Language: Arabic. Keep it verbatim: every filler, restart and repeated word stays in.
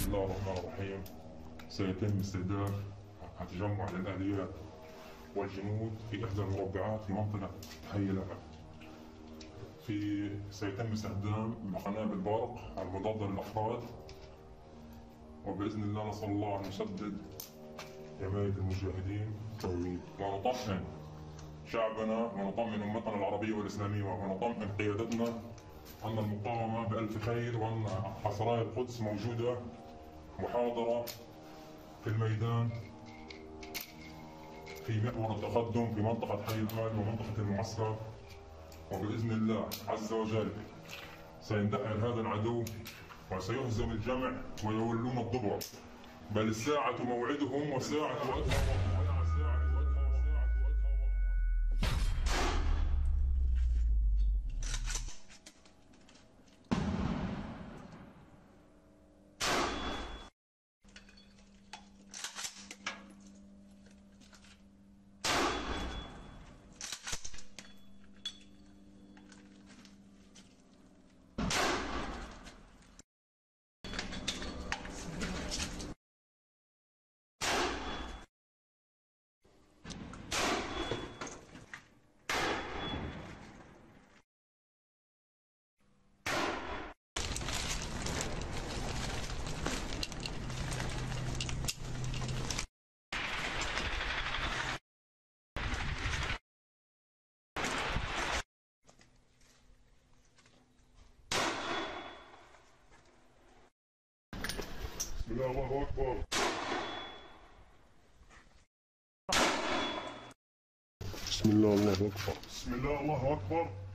الله الرحمن الرحيم. سيتم استهداف تجمع للآليات والجنود في إحدى المربعات في منطقة حي الأمل. في سيتم استخدام قنابل برق المضادة للأفراد، وبإذن الله نسأل الله أن يسدد حماية المجاهدين. آمين. ونطمئن شعبنا ونطمئن أمتنا العربية والإسلامية ونطمئن قيادتنا أن المقاومة بألف خير، وأن حصراء القدس موجودة محاضرة في الميدان في محور التقدم في منطقة حي الأمل ومنطقة المعسكر، وبإذن الله عز وجل سيندحر هذا العدو وسيهزم الجمع ويولون الدبر، بل الساعة موعدهم وساعة وقتهم. بسم الله الله أكبر. بسم الله الله أكبر. بسم الله الله أكبر.